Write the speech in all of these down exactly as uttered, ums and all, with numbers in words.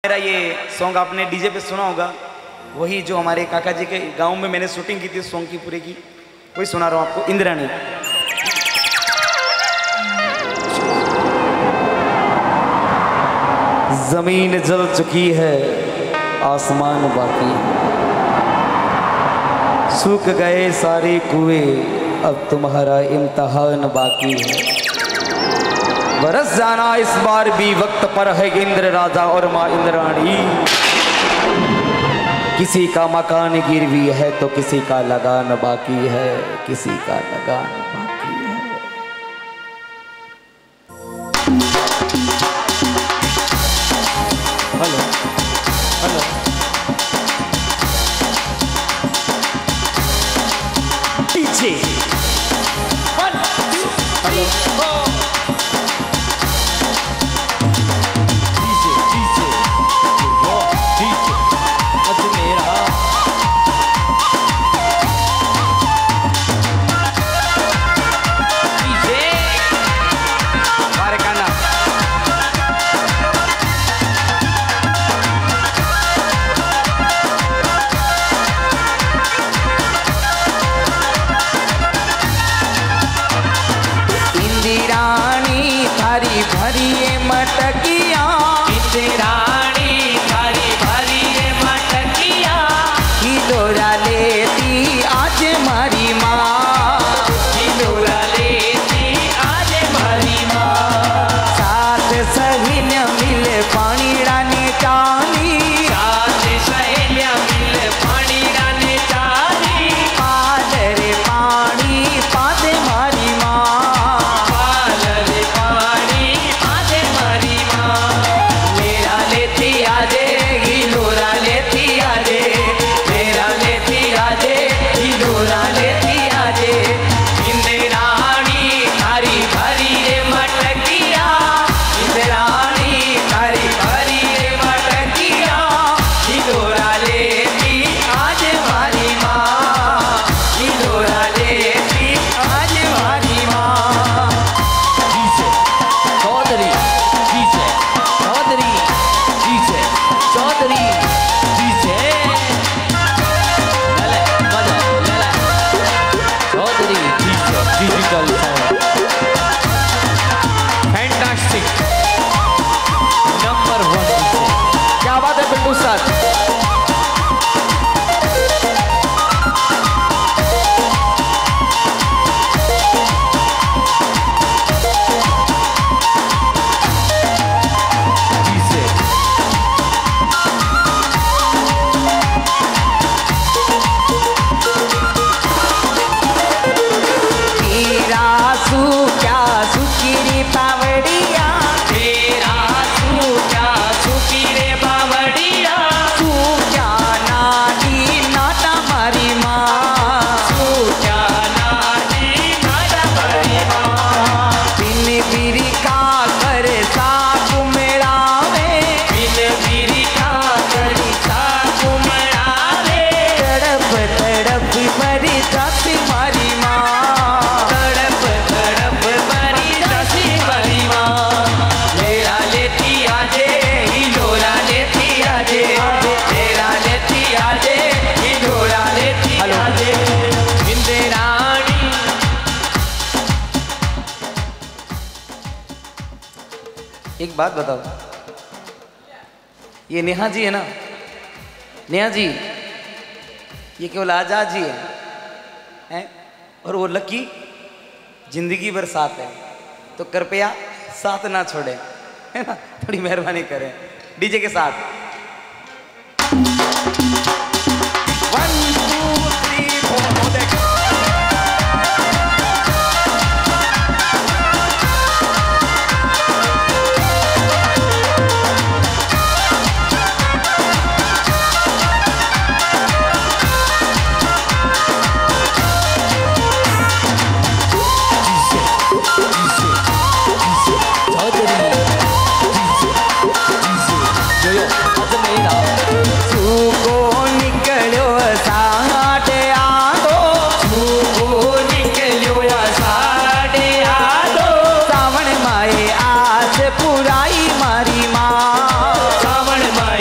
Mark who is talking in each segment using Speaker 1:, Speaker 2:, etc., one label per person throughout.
Speaker 1: मेरा ये सॉन्ग आपने डीजे पे सुना होगा, वही जो हमारे काका जी के गांव में मैंने शूटिंग की थी सॉन्ग की पूरे की, वही सुना रहा हूँ आपको। इंद्राणी। जमीन जल चुकी है, आसमान बाकी है, सूख गए सारे कुएं, अब तुम्हारा इम्तिहान बाकी है। बरस जाना इस बार भी वक्त पर है इंद्र राजा और माँ इंद्राणी। किसी का मकान गिरवी है तो किसी का लगान बाकी है, किसी का लगान बाकी है। हेलो हेलो पीछे वन टू थ्री फोर। भरिए मटकिया इंद्राणी थारी भरिए मटकिया, हिलोरा लेती आज मारी माँ, हिलोरा लेती आज मारी माँ। साथ सहेलियां मिले पानी डाने चाली, साथ सहेलियां मिले पानी डाने चाली, पादरे पानी पादे मारी माँ, एक बात बताओ, ये नेहा जी है ना, नेहा जी ये केवल आजाद जी है, हैं? और वो लकी जिंदगी भर साथ है, तो कृपया साथ ना छोड़े, है ना, थोड़ी मेहरबानी करें डीजे के साथ। वन टू थ्री फोर देखो। पुराई मारी माँ, सावन माई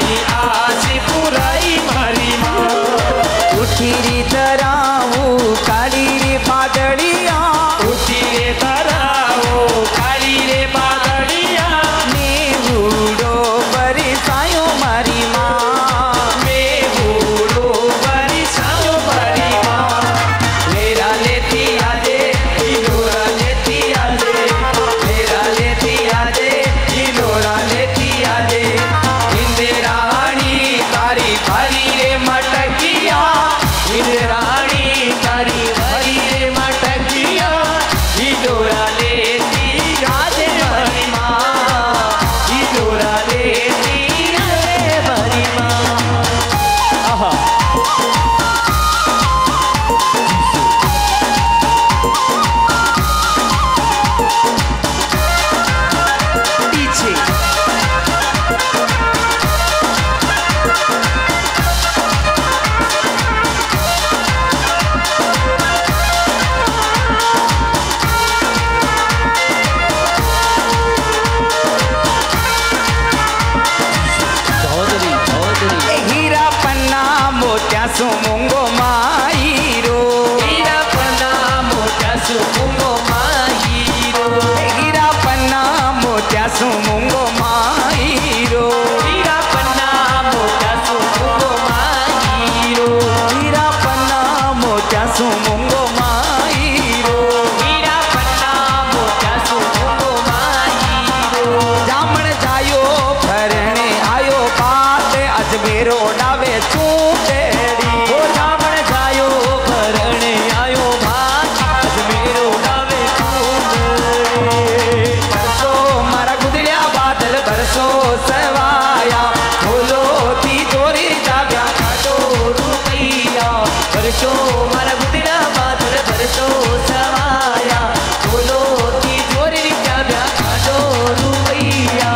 Speaker 1: मेरो डावे चूंटेड़ी हो जामण जायो भरणे आयो भाग आज मेरो डावे चूंटेड़ी बरसो मारा गुदड़िया बादल बरसो सवाया बोलो तिजोरी जाव्या काटो रुपया बरसो मारा गुदड़िया बादल बरसो सवाया बोलो तिजोरी जाव्या काटो रुपया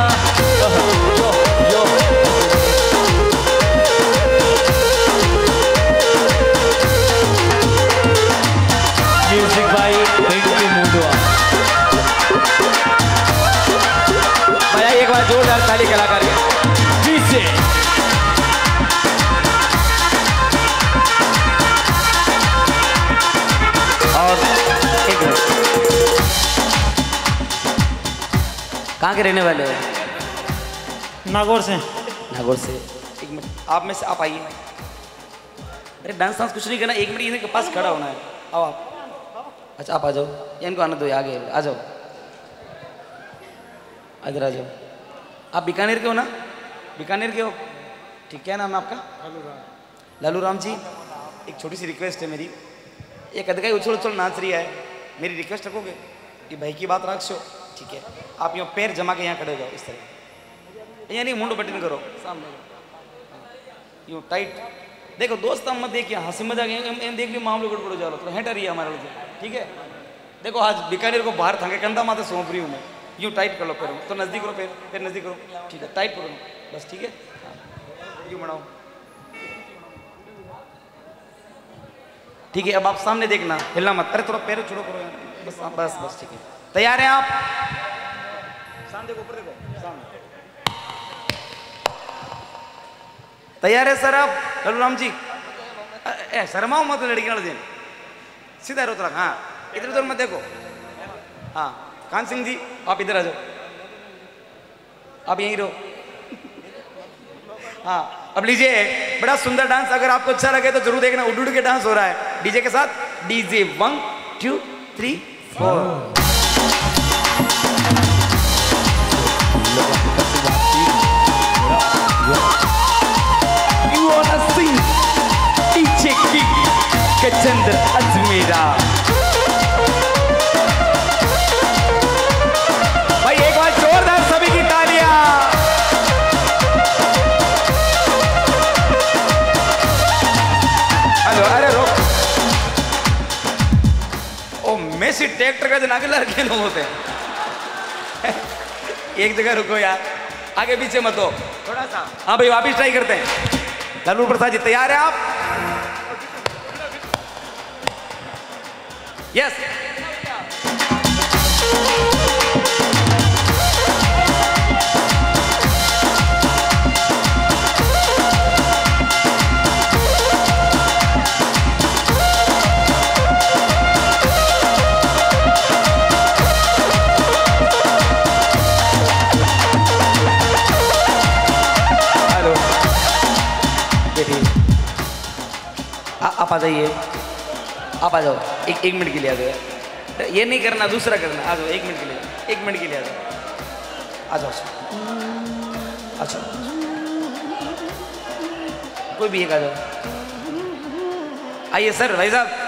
Speaker 1: म्यूजिक भाई रिंकी मुंडवा भैया एक बार जोरदार ताली कलाकार के पीछे और एक मिनट कहाँ के रहने वाले हो?
Speaker 2: नागौर से।
Speaker 1: नागौर से। एक मिनट आप में से आप आइए। अरे डांस डांस कुछ नहीं करना, एक मिनट इनके पास खड़ा होना है। आओ आप। अच्छा आप आ जाओ, इनको आने दो, आगे आ जाओ, इधर आ जाओ। आप बीकानेर के हो ना? बीकानेर के हो? ठीक, क्या नाम है आपका? लालू राम। लालू राम जी, एक छोटी सी रिक्वेस्ट है मेरी। एक अदगाई उछल उछल नाच रही है, मेरी रिक्वेस्ट रखोगे? ये भाई की बात रखो, ठीक है? आप यूँ पैर जमा के यहाँ खड़े हो जाओ, इस तरह। यहाँ नहीं, मुंडो बटन करो सामने, यूँ टाइट। देखो दोस्त हम मत देखिए, हंसी मजाक देख लियो, मामलो गड़बड़ हो जाओ, तो हेट रही है हमारे लिए, ठीक है? देखो आज बीकानेर को बाहर थाके कंधा माथे सौंप रही हूँ मैं, यूँ टाइट कर लो पैरों, तो नजदीक करो पैर, पैर नजदीक करो, ठीक है? टाइट करो बस, ठीक है? यूँ बढ़ाओ, ठीक है? अब आप सामने देखना, हिलना मत। अरे थोड़ा पैर छोड़ो करो, बस बस बस, ठीक है? तैयार हैं आप? सामने देखो, ऊपर देखो, सामने। तैयार है सर आप? लालू राम जी ए शर्माओ मत, लड़की वाले दिन सीधा रोत रख। हाँ इधर उधर मत देखो। हाँ कान सिंह जी आप इधर आ जाओ, आप यहीं रहो। हाँ अब लीजिए, बड़ा सुंदर डांस, अगर आपको अच्छा लगे तो जरूर देखना, उड़ उड़ के डांस हो रहा है डीजे के साथ। DJ one two three four. Chandra Ajmera भाई, एक बार जोरदार सभी की तालियां। हेलो, अरे रोक, ओ मेसी ट्रैक्टर का जना के लड़के लोग होते हैं। एक जगह रुको यार, आगे पीछे मत हो थोड़ा सा। हाँ भाई वापिस ट्राई करते हैं। लालू प्रसाद जी तैयार है आप? Yes yes. हेलो बैठिए, आप आ जाइए, आप आ जाओ, एक एक मिनट के लिए आ जाओ। ये नहीं करना, दूसरा करना। आ जाओ एक मिनट के लिए, एक मिनट के लिए आ जाओ, आ जाओ। अच्छा कोई भी एक आ जाओ। आइए सर, भाई साहब